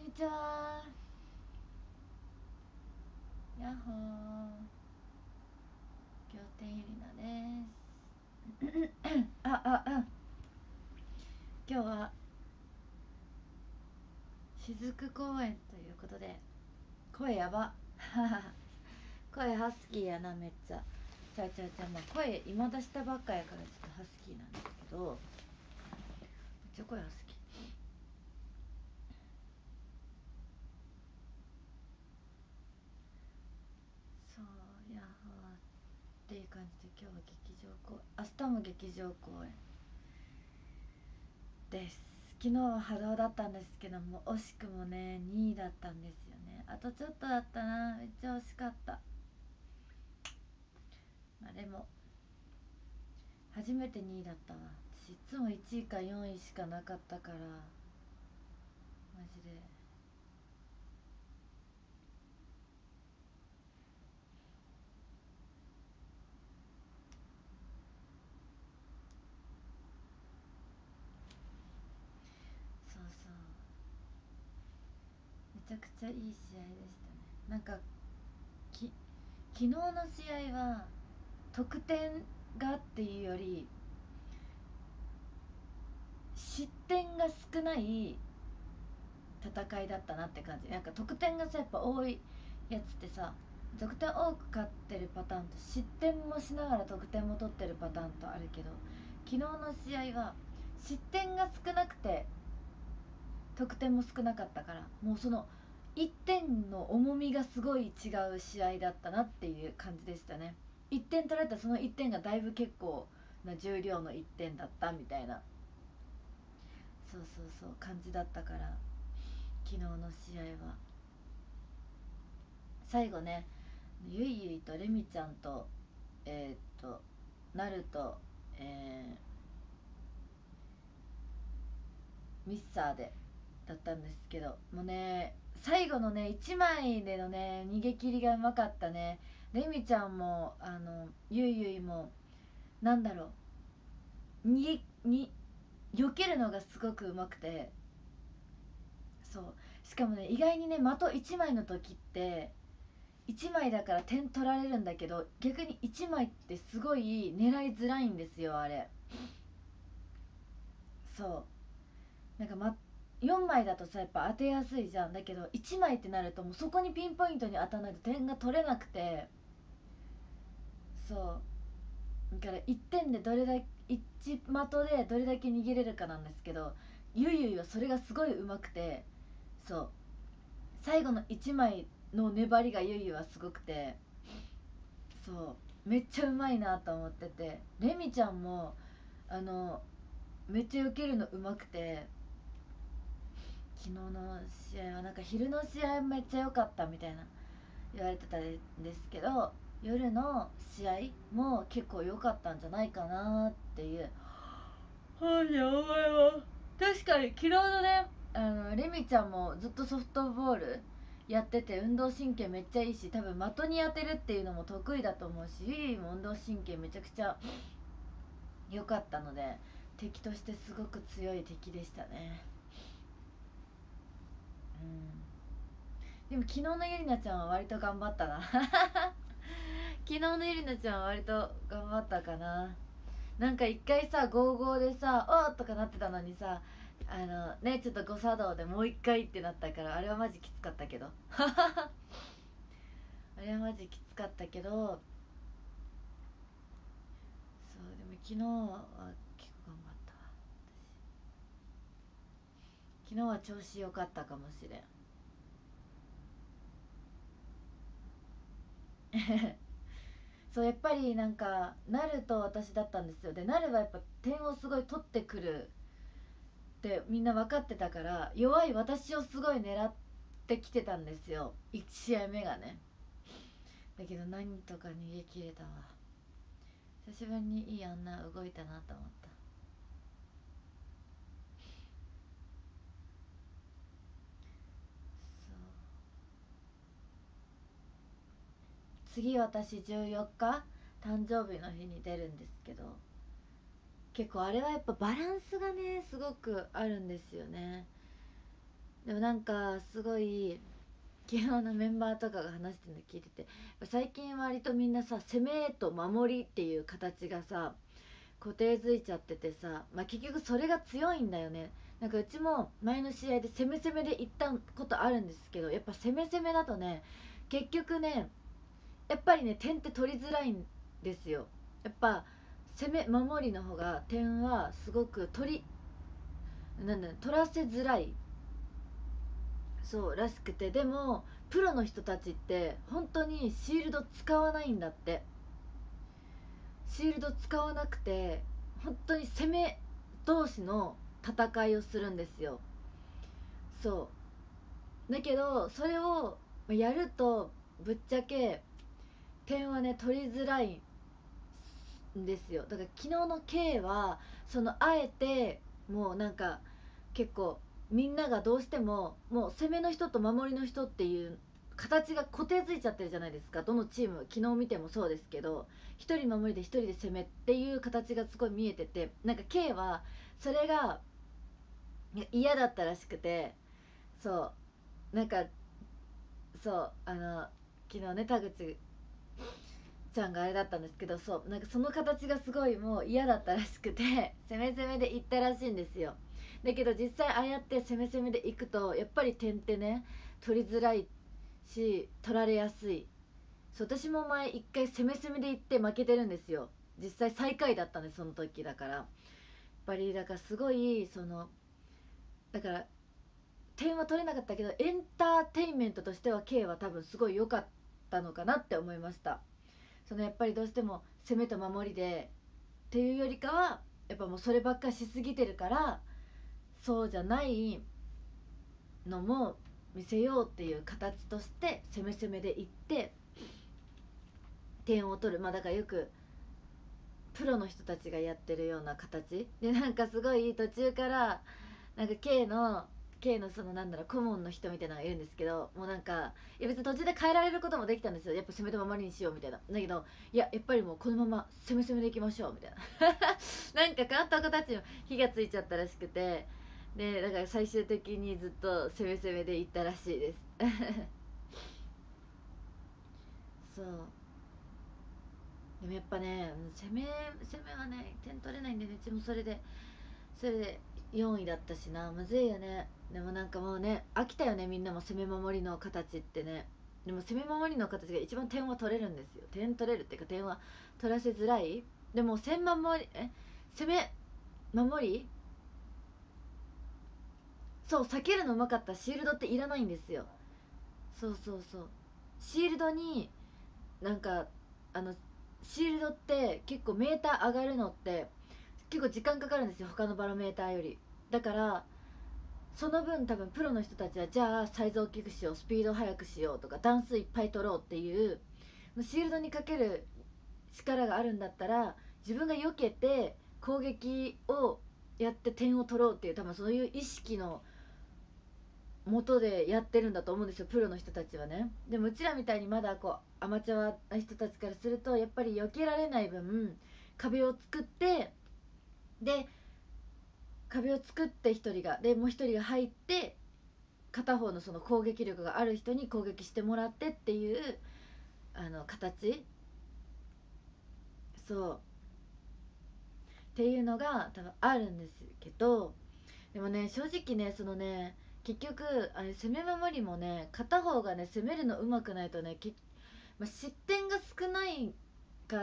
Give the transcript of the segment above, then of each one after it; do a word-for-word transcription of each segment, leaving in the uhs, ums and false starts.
にちは。やっほー。仰天ゆりなですあああ今日は雫公園ということで、声やば声ハスキーやな。めっちゃちゃうちゃうちゃう、まあ、声今出したばっかやからちょっとハスキーなんですけど、めっちゃ声ハスキー。そうやっほーっていう感じで、今日は劇場公演、明日も劇場公演です。昨日は波動だったんですけども、惜しくもねにいだったんですよね。あとちょっとだったな。めっちゃ惜しかった。まあでも初めてにいだったわ。私いつもいちいかよんいしかなかったから、マジで。そうそう、めちゃくちゃいい試合でしたね。なんかき昨日の試合は得点がっていうより失点が少ない戦いだったなって感じ。なんか得点がさやっぱ多いやつってさ、得点多く勝ってるパターンと失点もしながら得点も取ってるパターンとあるけど、昨日の試合は失点が少なくて得点も少なかったから、もうそのいってんの重みがすごい違う試合だったなっていう感じでしたね。いってん取られたそのいってんがだいぶ結構な重量のいってんだったみたいな、そうそうそう感じだったから、昨日の試合は最後ね、ゆいゆいとレミちゃんとえー、っとなると、えー、ミッサーでだったんですけど、もうね最後のねいちまいでのね逃げ切りがうまかったね。レミちゃんもあのゆいゆいもなんだろう、にに避けるのがすごくうまくて、そう、しかもね意外にね的いちまいの時っていちまいだから点取られるんだけど、逆にいちまいってすごい狙いづらいんですよあれ。そうなんか、ま、よんまいだとさやっぱ当てやすいじゃん。だけどいちまいってなるともうそこにピンポイントに当たらないと点が取れなくて、そうだからいってんでどれだけいち的でどれだけ逃げれるかなんですけど、ゆいゆいはそれがすごいうまくて、そう最後のいちまいの粘りがゆいゆいはすごくて、そうめっちゃうまいなと思ってて、レミちゃんもあのめっちゃ受けるのうまくて、昨日の試合はなんか昼の試合めっちゃ良かったみたいな言われてたんですけど、夜の試合も結構良かったんじゃないかなっていう。はい、やばいわ。確かに昨日のね、あのレミちゃんもずっとソフトボールやってて運動神経めっちゃいいし、多分的に当てるっていうのも得意だと思うし、ゆいも運動神経めちゃくちゃ良かったので、敵としてすごく強い敵でしたね。うん、でも昨日のゆりなちゃんは割と頑張ったな昨日のゆりなちゃんは割と頑張ったかな。なんか一回さゴーゴーでさ「おー」とかなってたのにさ、あのねちょっと誤作動でもう一回ってなったから、あれはマジきつかったけどあれはマジきつかったけど、そうでも昨日は結構頑張ったわ。昨日は調子良かったかもしれんそうやっぱりなんかなると私だったんですよ。でなるはやっぱ点をすごい取ってくるってみんな分かってたから、弱い私をすごい狙ってきてたんですよいち試合目がね。だけど何とか逃げ切れたわ。久しぶりにいい女動いたなと思った。そう次私じゅうよっか誕生日の日に出るんですけど、結構あれはやっぱバランスがねすごくあるんですよね。 でもなんかすごい昨日のメンバーとかが話してるの聞いてて、最近割とみんなさ攻めと守りっていう形がさ固定づいちゃっててさ、まあ、結局それが強いんだよね。なんかうちも前の試合で攻め攻めで行ったことあるんですけど、やっぱ攻め攻めだとね結局ねやっぱりね点って取りづらいんですよ。やっぱ攻め守りの方が点はすごく取りなんだ取らせづらい、そうらしくて、でもプロの人たちって本当にシールド使わないんだって。シールド使わなくて本当に攻め同士の戦いをするんですよ。そうだけどそれをやるとぶっちゃけ点はね取りづらいんですよ。だから昨日の K はそのあえてもうなんか結構みんながどうしてももう攻めの人と守りの人っていう形が固定ついちゃってるじゃないですか。どのチーム昨日見てもそうですけど、ひとり守りでひとりで攻めっていう形がすごい見えてて、なんか K はそれが嫌だったらしくて、そうなんかそうあの昨日ね田口ちゃんがあれだったんですけど、そうなんかその形がすごいもう嫌だったらしくて攻め攻めでいったらしいんですよ。だけど実際ああやって攻め攻めでいくとやっぱり点ってね取りづらいし取られやすい。そう私も前一回攻め攻めでいって負けてるんですよ。実際最下位だったんですその時。だからやっぱりだからすごいそのだから点は取れなかったけどエンターテインメントとしては K は多分すごい良かったのかなって思いました。そのやっぱりどうしても攻めと守りでっていうよりかはやっぱもうそればっかしすぎてるから、そうじゃないのも見せようっていう形として攻め攻めでいって点を取る。まあだからよくプロの人たちがやってるような形で、なんかすごい途中からなんか K の K のそのなんだろう顧問の人みたいなのがいるんですけど、もうなんかいや別に途中で変えられることもできたんですよ。やっぱ攻めと守りにしようみたいな。だけどいややっぱりもうこのまま攻め攻めでいきましょうみたいななんか監督たちも火がついちゃったらしくて、でだから最終的にずっと攻め攻めでいったらしいですそうでもやっぱね攻め攻めはね点取れないんでね、うちもそれでそれでよんいだったしな、むずいよね。でもなんかもうね飽きたよね、みんなも攻め守りの形ってね。でも攻め守りの形が一番点は取れるんですよ。点取れるっていうか点は取らせづらい。でも攻め守りえ攻め守りそう避けるのうまかったらシールドっていらないんですよ。そうそうそう、シールドになんかあのシールドって結構メーター上がるのって結構時間かかるんですよ、他のバロメーターより。だからその分多分プロの人たちはじゃあサイズ大きくしようスピード速くしようとか段数いっぱい取ろうっていうシールドにかける力があるんだったら自分が避けて攻撃をやって点を取ろうっていう多分そういう意識の元でやってるんだと思うんですよ、プロの人たちはね。でもうちらみたいにまだこうアマチュアな人たちからするとやっぱり避けられない分壁を作って、で壁を作ってひとりがでもうひとりが入って片方のその攻撃力がある人に攻撃してもらってっていうあの形、そうっていうのが多分あるんですけど、でもね正直ねそのね結局あれ攻め守りもね片方がね攻めるの上手くないとねけ、まあ、失点が少ないから、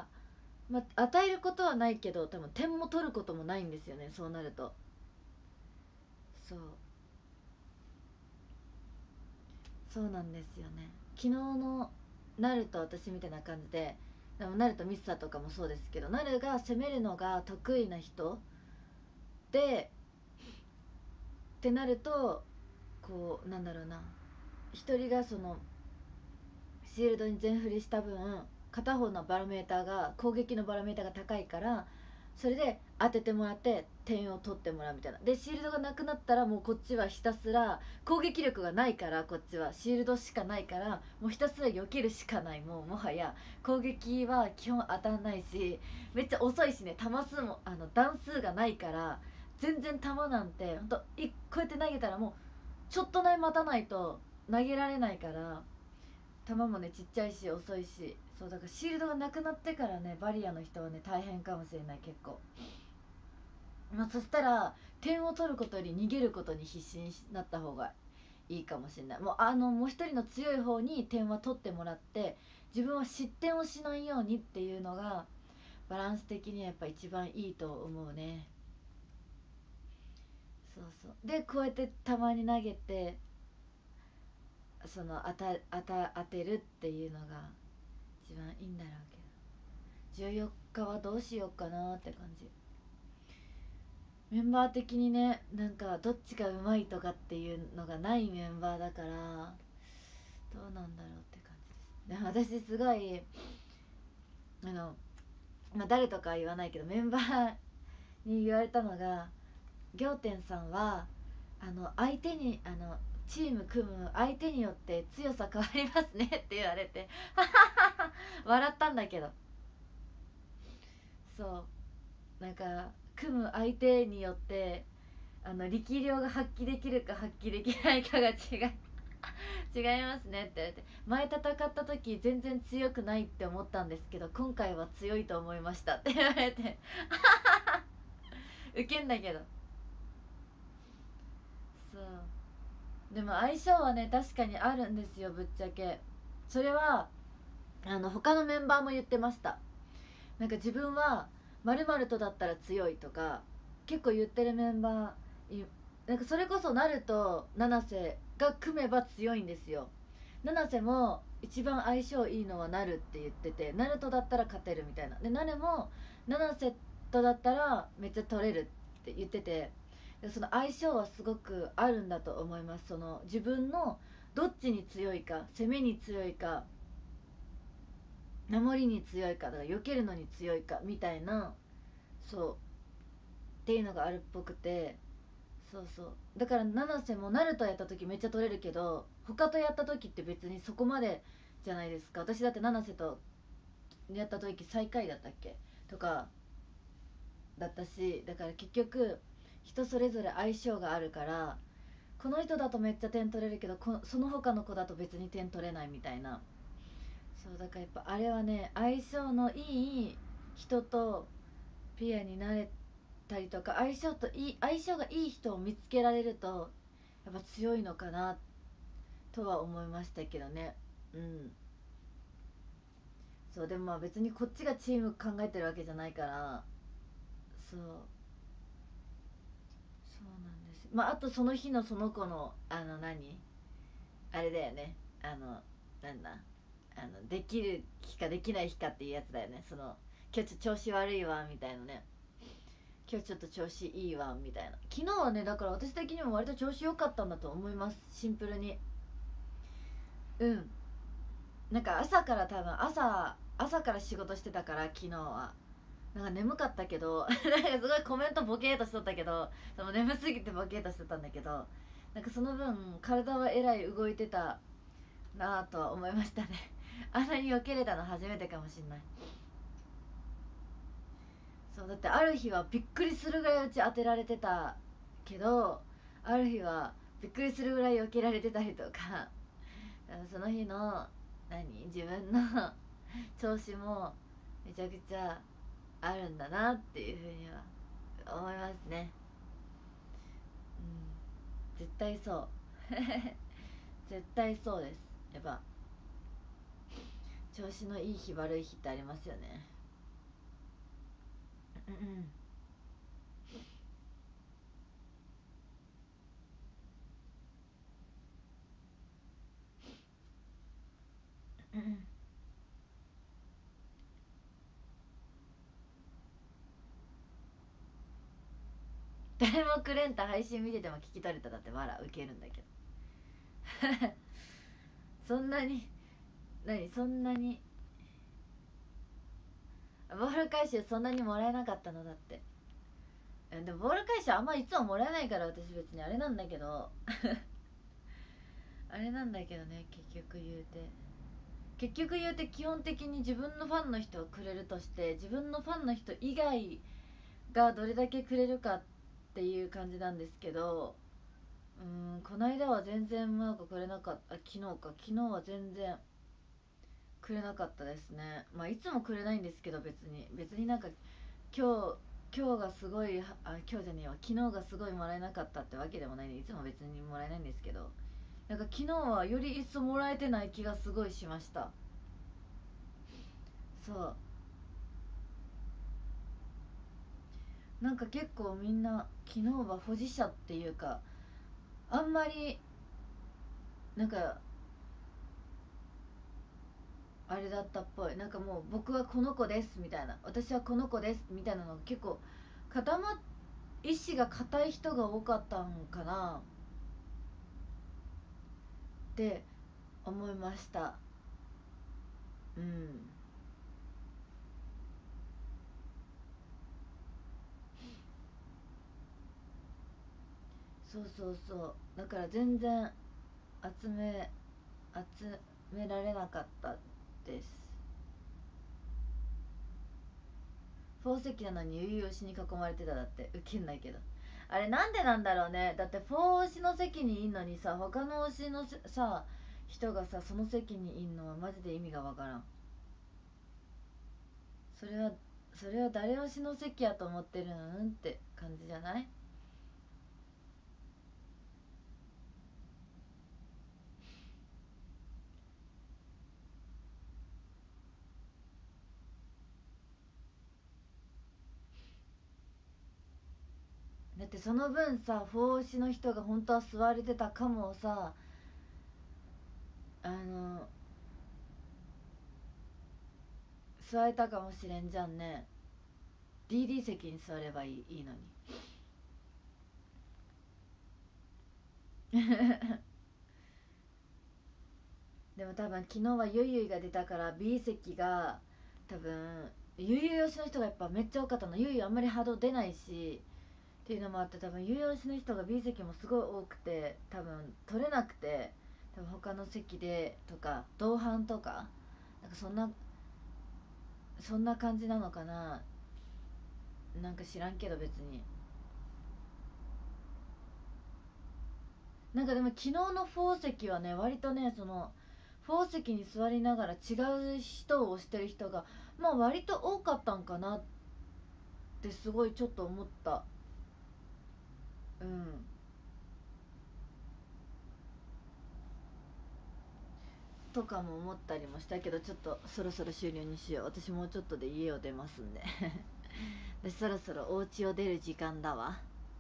まあ、与えることはないけど多分点も取ることもないんですよね、そうなると。そうそうなんですよね。昨日のナルと私みたいな感じで、でもナルとミスターとかもそうですけど、ナルが攻めるのが得意な人でってなるとこうなんだろうな、一人がそのシールドに全振りした分片方のバロメーターが攻撃のバロメーターが高いから、それで当ててもらって点を取ってもらうみたいな。でシールドがなくなったらもうこっちはひたすら攻撃力がないから、こっちはシールドしかないからもうひたすら避けるしかない。もうもはや攻撃は基本当たんないし、めっちゃ遅いしね、弾数もあの弾数がないから全然弾なんてほんとこうやって投げたらもうちょっとね待たないと投げられないから、球もねちっちゃいし遅いし、そうだからシールドがなくなってからねバリアの人はね大変かもしれない結構。まあ、そしたら点を取ることより逃げることに必死になった方がいいかもしれない。もうあのもう一人の強い方に点は取ってもらって、自分は失点をしないようにっていうのがバランス的にはやっぱ一番いいと思うね。そうそうでこうやってたまに投げて、その当た当た当てるっていうのが一番いいんだろうけど、じゅうよっかはどうしようかなって感じ。メンバー的にね、なんかどっちがうまいとかっていうのがないメンバーだから、どうなんだろうって感じです。でも私すごいあの、まあ、誰とかは言わないけどメンバーに言われたのが、仰天さんはあの相手にあのチーム組む相手によって強さ変わりますねって言われて笑ったんだけど、そうなんか組む相手によってあの力量が発揮できるか発揮できないかが違い違いますねって言われて、前戦った時全然強くないって思ったんですけど今回は強いと思いましたって言われてウケんだけど。そうでも相性はね確かにあるんですよぶっちゃけ。それはあの他のメンバーも言ってました。なんか自分は〇〇とだったら強いとか結構言ってるメンバーい、なんかそれこそナルと七瀬が組めば強いんですよ。七瀬も一番相性いいのはナルって言ってて、ナルとだったら勝てるみたいな。でナルも七瀬とだったらめっちゃ取れるって言ってて、でその相性はすごくあるんだと思います。その自分のどっちに強いか、攻めに強いか守りに強いか、だから避けるのに強いかみたいな、そうっていうのがあるっぽくて、そうそうだから七瀬もナルトやった時めっちゃ取れるけど他とやった時って別にそこまでじゃないですか。私だって七瀬とやった時最下位だったっけとかだったし、だから結局人それぞれ相性があるから、この人だとめっちゃ点取れるけどこその他の子だと別に点取れないみたいな。そうだからやっぱあれはね相性のいい人とペアになれたりとか、相性といい相性がいい人を見つけられるとやっぱ強いのかなとは思いましたけどね。うん。そうでもまあ別にこっちがチーム考えてるわけじゃないから、そうそうなんです。まああとその日のその子のあの何あれだよね、あのなんだあのできる日かできない日かっていうやつだよね。その今日ちょっと調子悪いわみたいなね、今日ちょっと調子いいわみたいな。昨日はねだから私的にも割と調子良かったんだと思います、シンプルに。うん。なんか朝から多分朝朝から仕事してたから昨日はなんか眠かったけどなんかすごいコメントボケーとしとったけど、その眠すぎてボケーとしてたんだけど、なんかその分体はえらい動いてたなぁとは思いましたねあんなに避けれたの初めてかもしんない。そうだってある日はびっくりするぐらいうち当てられてたけど、ある日はびっくりするぐらい避けられてたりとかその日の何自分の調子もめちゃくちゃあるんだなっていうふうには思いますね。うん絶対そう絶対そうです。やっぱ調子のいい日悪い日ってありますよね。うんうんうん。誰もくれんた配信見てても聞き取れただって笑ウケるんだけどそんなに何そんなにボール回収そんなにもらえなかったのだって。えでもボール回収あんまいつももらえないから私別にあれなんだけどあれなんだけどね、結局言うて結局言うて基本的に自分のファンの人をくれるとして自分のファンの人以外がどれだけくれるかっていう感じなんですけど、 うーん、こないだは全然なんかくれなかった。あ、昨日か、昨日は全然くれなかったですね。まあいつもくれないんですけど、別に別になんか今日今日がすごい、あ、今日じゃねえわ、昨日がすごいもらえなかったってわけでもないんで、いつも別にもらえないんですけど、なんか昨日はより一層もらえてない気がすごいしました。そう、なんか結構みんな昨日は保持者っていうか、あんまりなんかあれだったっぽい。なんかもう僕はこの子ですみたいな、私はこの子ですみたいなのが結構固まっ意志が固い人が多かったんかなって思いました。うん、そうそうそう、だから全然集め集められなかったです。宝石なのに結々推しに囲まれてた。だってウケんないけど、あれなんでなんだろうね。だって宝推しの席にいんのにさ、他の推しのさ人がさその席にいんのはマジで意味がわからん。それはそれは誰推しの席やと思ってるのんって感じじゃない？だってその分さ、奉仕の人が本当は座れてたかもさ、あの座れたかもしれんじゃんね。 ディーディー 席に座ればいい、いいのに。でも多分昨日はゆいゆいが出たから B 席が多分ゆいゆい推しの人がやっぱめっちゃ多かったの。ゆいゆいあんまり波動出ないしっていうのもあって、多分ゆいゆい推しの人が B 席もすごい多くて多分取れなくて、多分他の席でとか同伴とか、なんかそんなそんな感じなのかな。なんか知らんけど別に。なんかでも昨日の宝石はね、割とね、その宝石に座りながら違う人を推してる人がまあ割と多かったんかなってすごいちょっと思った。うん、とかも思ったりもしたけど、ちょっとそろそろ終了にしよう。私もうちょっとで家を出ますんででそろそろお家を出る時間だわ。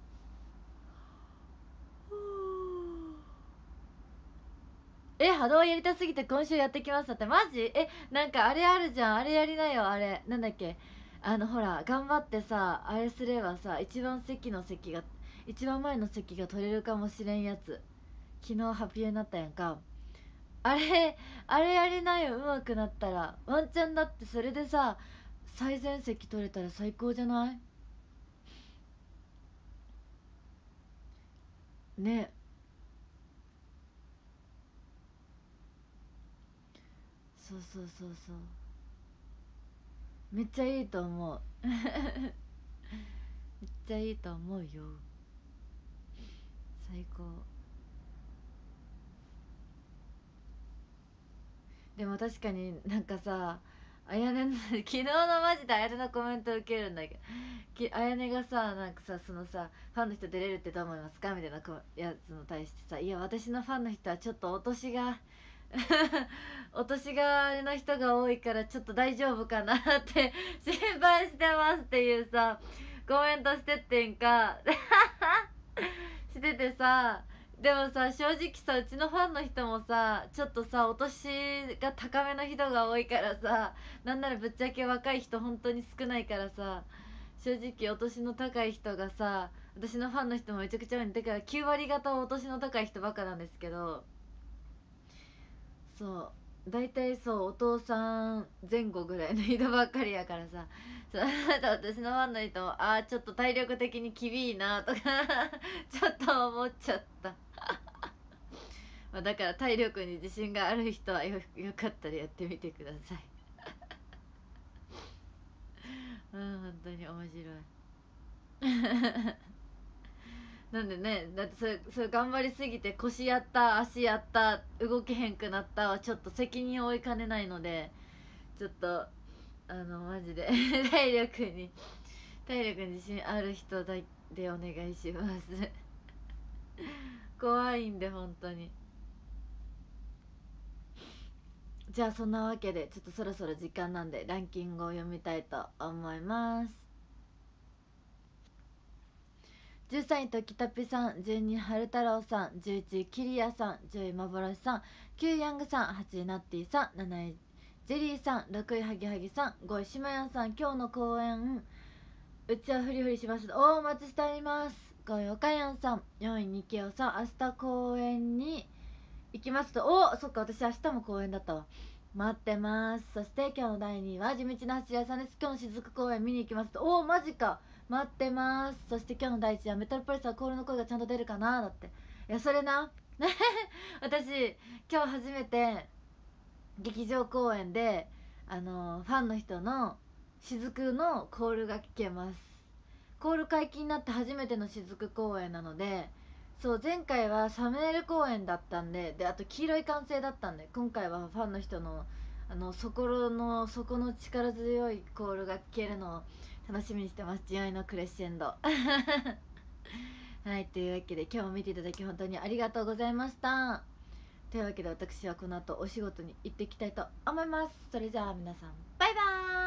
え、波動やりたすぎて今週やってきましたってマジ？え、なんかあれあるじゃん、あれやりなよ。あれなんだっけ、あのほら頑張ってさ、あれすればさ一番席の席が一番前の席が取れるかもしれんやつ、昨日発表になったやんか。あれあれやりなよ、上手くなったら。ワンチャンだってそれでさ最前席取れたら最高じゃない？ね。そうそうそうそう、めっちゃいいと思うめっちゃいいと思うよ。最高。でも確かになんかさ、あやねの昨日のマジであやねのコメント受けるんだけど、きあやねがさなんかさ、そのさファンの人出れるってどう思いますかみたいなこやつの対してさ、いや私のファンの人はちょっとお年がお年があれの人が多いからちょっと大丈夫かなって心配してますっていうさコメントしてってんかしててさ、でもさ正直さ、うちのファンの人もさちょっとさお年が高めの人が多いからさ、なんならぶっちゃけ若い人本当に少ないからさ、正直お年の高い人がさ、私のファンの人もめちゃくちゃ多いんだからきゅう割方はお年の高い人ばっかなんですけど、そう、大体そうお父さん前後ぐらいの人ばっかりやからさ、そう私のファンの人もああちょっと体力的に厳いなとかちょっと思っちゃったまあだから体力に自信がある人はよよかったらやってみてくださいうん、本当に面白いなんでね、だってそれそれ頑張りすぎて腰やった足やった動けへんくなったはちょっと責任を負いかねないので、ちょっとあのマジで体力に体力に自信ある人だでお願いします怖いんで本当に。じゃあそんなわけでちょっとそろそろ時間なんでランキングを読みたいと思います。じゅうさんいときたぴさん、じゅうにい春太郎さん、じゅういちいきりやさん、じゅうい幻さん、きゅういヤングさん、はちいナッティさん、なないジェリーさん、ろくいハギハギさん、ごいしまやんさん。今日の公演うちはフリフリしました。おお待ちしております。ごいおかやんさん、よんいにきおさん、明日公演に行きますと。おお、そっか、私明日も公演だったわ。待ってます。そして今日のだいにいは地道な走り屋さんです。今日の雫公演見に行きますと。おおマジか、待ってます。そして今日のだいいちいはメトロポリスはコールの声がちゃんと出るかなだって。いやそれな私今日初めて劇場公演であのファンの人の雫のコールが聞けます。コール解禁になって初めての雫公演なので、そう前回はサムネイル公演だったんで、であと黄色い歓声だったんで、今回はファンの人のあの底の底の力強いコールが聞けるのを楽しみにしてます。慈愛のクレッシェンドはい、というわけで今日も見ていただき本当にありがとうございました。というわけで私はこの後お仕事に行っていきたいと思います。それじゃあ皆さんバイバーイ。